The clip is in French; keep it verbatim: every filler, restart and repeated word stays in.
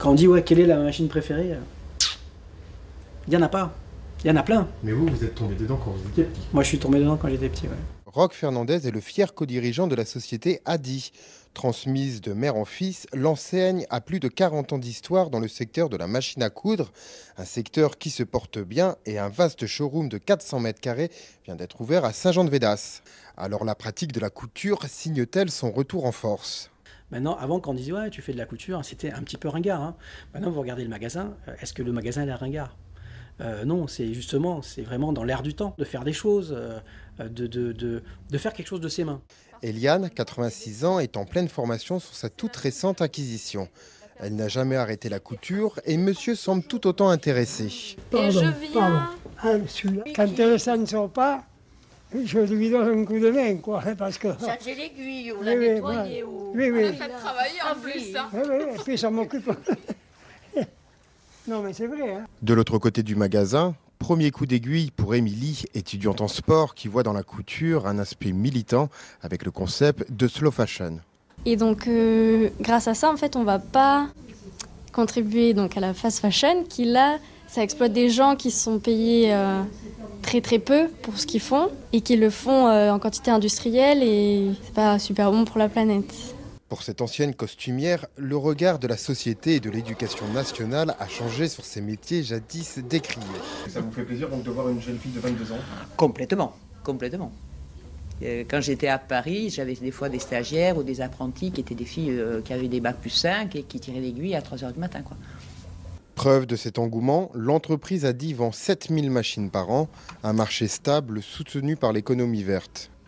Quand on dit ouais, quelle est la machine préférée, il n'y en a pas. Il y en a plein. Mais vous, vous êtes tombé dedans quand vous étiez petit. Moi, je suis tombé dedans quand j'étais petit, ouais. Roch Fernandez est le fier co-dirigeant de la société Adi. Transmise de mère en fils, l'enseigne a plus de quarante ans d'histoire dans le secteur de la machine à coudre. Un secteur qui se porte bien et un vaste showroom de quatre cents mètres carrés vient d'être ouvert à Saint-Jean-de-Védas. Alors la pratique de la couture signe-t-elle son retour en force ? Maintenant, avant, quand on disait ouais, tu fais de la couture, c'était un petit peu ringard. Hein. Maintenant, vous regardez le magasin, est-ce que le magasin est ringard ? Euh, non, c'est justement, c'est vraiment dans l'air du temps, de faire des choses, euh, de, de, de, de faire quelque chose de ses mains. Eliane, quatre-vingt-six ans, est en pleine formation sur sa toute récente acquisition. Elle n'a jamais arrêté la couture et monsieur semble tout autant intéressé. Pardon, et je viens... Ah, celui-là, quand ça ne sort pas, je lui donne un coup de main, quoi, parce que... Changer l'aiguille, ou oui, la oui, nettoyer, ouais. ou... Oui, oui. On a fait travailler en plus, hein. Oui, oui, et puis ça m'occupe. Non, mais c'est vrai, hein. De l'autre côté du magasin, premier coup d'aiguille pour Émilie, étudiante en sport qui voit dans la couture un aspect militant avec le concept de slow fashion. Et donc, euh, grâce à ça, en fait, on ne va pas contribuer donc, à la fast fashion qui, là, ça exploite des gens qui sont payés euh, très très peu pour ce qu'ils font et qui le font euh, en quantité industrielle et c'est pas super bon pour la planète. Pour cette ancienne costumière, le regard de la société et de l'éducation nationale a changé sur ces métiers jadis décriés. Ça vous fait plaisir donc de voir une jeune fille de vingt-deux ans ? Complètement, complètement. Quand j'étais à Paris, j'avais des fois des stagiaires ou des apprentis qui étaient des filles euh, qui avaient des bacs plus cinq et qui tiraient l'aiguille à trois heures du matin, quoi. Preuve de cet engouement, l'entreprise Adi vend sept mille machines par an, un marché stable soutenu par l'économie verte.